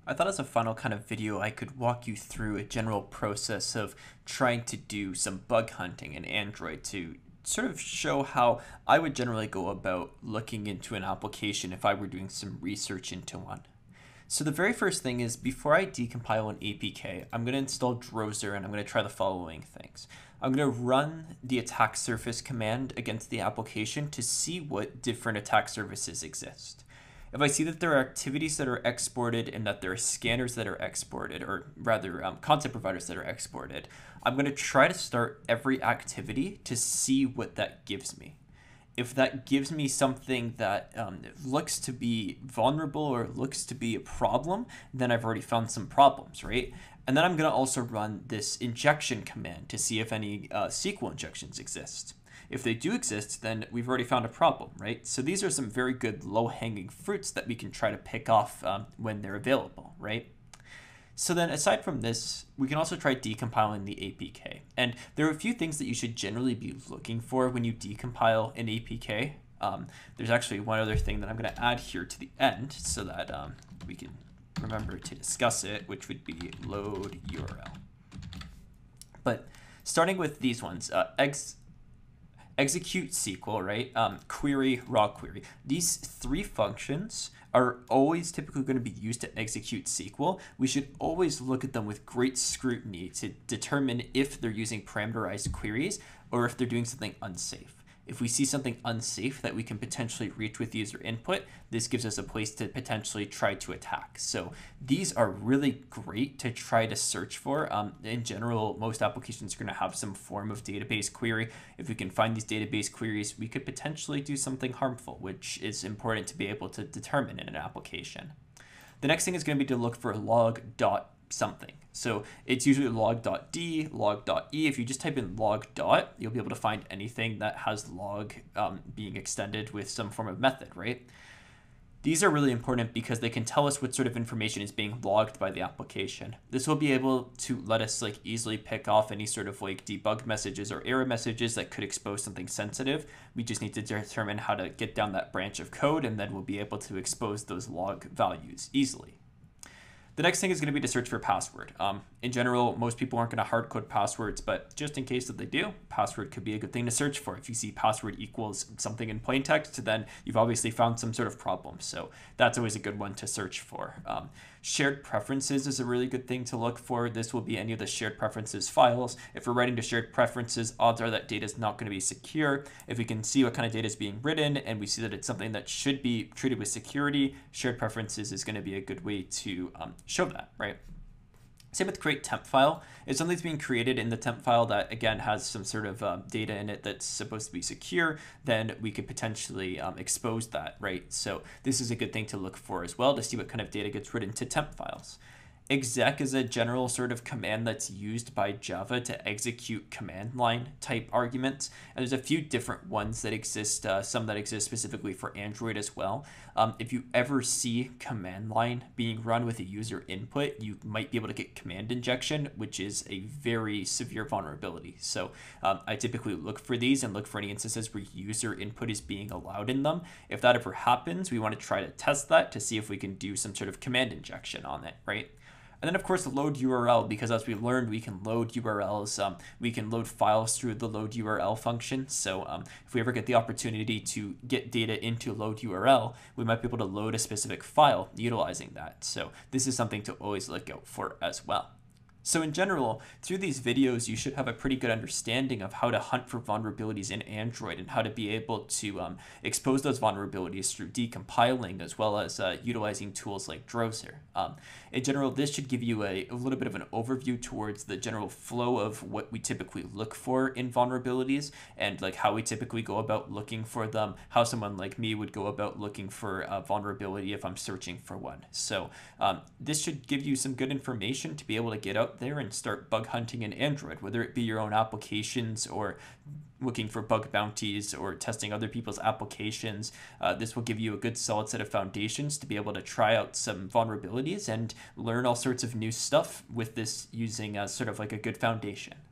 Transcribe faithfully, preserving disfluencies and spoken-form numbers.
I thought as a final kind of video, I could walk you through a general process of trying to do some bug hunting in Android to sort of show how I would generally go about looking into an application if I were doing some research into one. So the very first thing is before I decompile an A P K, I'm going to install Droser and I'm going to try the following things. I'm going to run the attack surface command against the application to see what different attack surfaces exist. If I see that there are activities that are exported and that there are scanners that are exported, or rather um, content providers that are exported, I'm going to try to start every activity to see what that gives me. If that gives me something that um, looks to be vulnerable or looks to be a problem, then I've already found some problems, right? And then I'm going to also run this injection command to see if any uh, S Q L injections exist. If they do exist, then we've already found a problem, right? So these are some very good low-hanging fruits that we can try to pick off um, when they're available, right? So then aside from this, we can also try decompiling the A P K. And there are a few things that you should generally be looking for when you decompile an A P K. Um, there's actually one other thing that I'm going to add here to the end so that um, we can remember to discuss it, which would be load U R L. But starting with these ones, uh, ex execute S Q L, right? Um, query, raw query. These three functions are always typically going to be used to execute S Q L. We should always look at them with great scrutiny to determine if they're using parameterized queries or if they're doing something unsafe. If we see something unsafe that we can potentially reach with user input, this gives us a place to potentially try to attack. So these are really great to try to search for. Um, in general, most applications are going to have some form of database query. If we can find these database queries, we could potentially do something harmful, which is important to be able to determine in an application. The next thing is going to be to look for log dot something. So it's usually log.d, log.e. If you just type in log dot, you'll be able to find anything that has log um, being extended with some form of method, right? These are really important because they can tell us what sort of information is being logged by the application. This will be able to let us like easily pick off any sort of like debug messages or error messages that could expose something sensitive. We just need to determine how to get down that branch of code, and then we'll be able to expose those log values easily. The next thing is going to be to search for password. Um, in general, most people aren't going to hard code passwords, but just in case that they do, password could be a good thing to search for. If you see password equals something in plain text, then you've obviously found some sort of problem. So that's always a good one to search for. Um, shared preferences is a really good thing to look for. This will be any of the shared preferences files. If we're writing to shared preferences, odds are that data is not going to be secure. If we can see what kind of data is being written and we see that it's something that should be treated with security, shared preferences is going to be a good way to um, show that, right? Same with create temp file. If something's being created in the temp file that, again, has some sort of um, data in it that's supposed to be secure, then we could potentially um, expose that, right? So this is a good thing to look for as well to see what kind of data gets written to temp files. Exec is a general sort of command that's used by Java to execute command line type arguments. And there's a few different ones that exist, uh, some that exist specifically for Android as well. Um, if you ever see command line being run with a user input, you might be able to get command injection, which is a very severe vulnerability. So um, I typically look for these and look for any instances where user input is being allowed in them. If that ever happens, we want to try to test that to see if we can do some sort of command injection on it, right? And then, of course, load U R L, because as we learned, we can load U R Ls. Um, we can load files through the load U R L function. So um, if we ever get the opportunity to get data into load U R L, we might be able to load a specific file utilizing that. So this is something to always look out for as well. So in general, through these videos, you should have a pretty good understanding of how to hunt for vulnerabilities in Android and how to be able to um, expose those vulnerabilities through decompiling as well as uh, utilizing tools like Droser. Um, in general, this should give you a, a little bit of an overview towards the general flow of what we typically look for in vulnerabilities and like how we typically go about looking for them, how someone like me would go about looking for a vulnerability if I'm searching for one. So um, this should give you some good information to be able to get out there and start bug hunting in Android, whether it be your own applications or looking for bug bounties or testing other people's applications. Uh, this will give you a good solid set of foundations to be able to try out some vulnerabilities and learn all sorts of new stuff with this using as sort of like a good foundation.